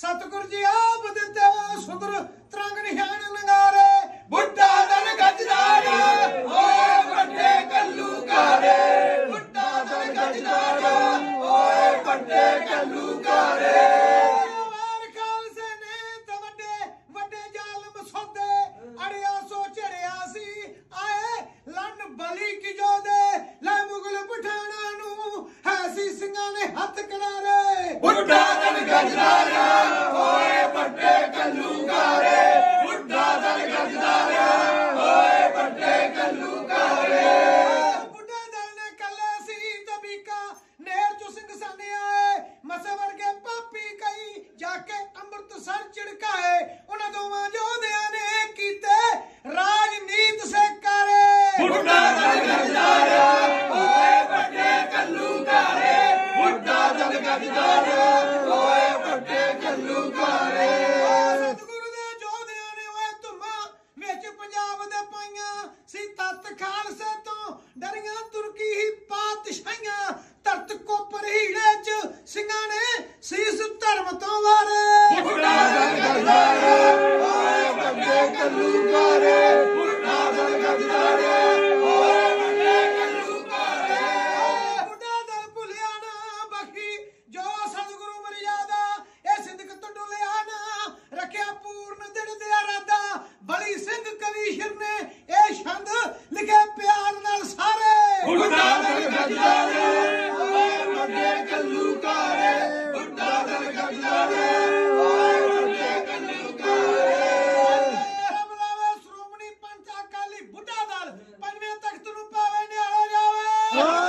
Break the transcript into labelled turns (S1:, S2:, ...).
S1: सतगुर जी आप दिते सुंदर तरंग निशान नंगारे बुड्ढा दल गजदार ओए बड़े कल्लूकारे बुड्ढा दल गजदार ओए बड़े कल्लूकारे वार खालसे ने ते वड्डे वड्डे जालम सौदे अड़िया सो चढ़िया सी आए लन बली की जो दे ले मुगल पठाना नू है सी सिंगां ने हथ करारे बुड्ढा दल गजदार ओए बड़े कल्लूकारे बुड्ढा दल गजदार ओए बड़े कल्लूकारे बुड्ढे दल ने कल्ले सी तबीका नेर चो सिंह साने आए मसे वर्गे पापी कई जाके अमृतसर चिड़काए उन्हां दोवां योधियां ने कीते राजनीत से करे बुड्ढा दल गजदार ओए बड़े कल्लूकारे बुड्ढा दल गजदार ओए बड़े कल्लूकारे सतगुरु दे जोधियां ने ओए धुम्मा विच पंजाब दे पाईयां सी तत खालसे तो डरियां तुर्की ही पातशाहियां धरत कोपर हीड़े च सिंघां ने सीस धर्म तो वारे बुड्ढा दल गजदार ओए बड़े कल्लूकारे बुड्ढा दल गजदार ओए बड़े कल्लूकारे बुड्ढा दल भुलिया ना बखी जो सतगुरु मर्यादा ए सिंधक तो डुलिया ना रखिया पूर्ण दिल दे इरादा बली सिंह कवीशर ने ए छंद लिखे प्यार नाल सारे बुड्ढा दल गजदार ओए बड़े कल्लूकारे बुड्ढा दल गजदार ओए बड़े कल्लूकारे रब लावे श्रोमणी पंच अकाली बुड्ढा दल पंजवें तख्त नूं पावे निहाला जावे